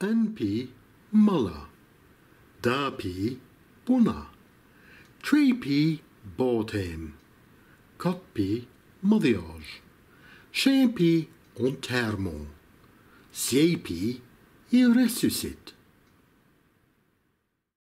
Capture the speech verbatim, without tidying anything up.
Un pie, mulla. Deux pie, bunna. Trois pie, botame. Quatre pie, mariage. Cinq pie, enterrement. Six pie, il ressuscite.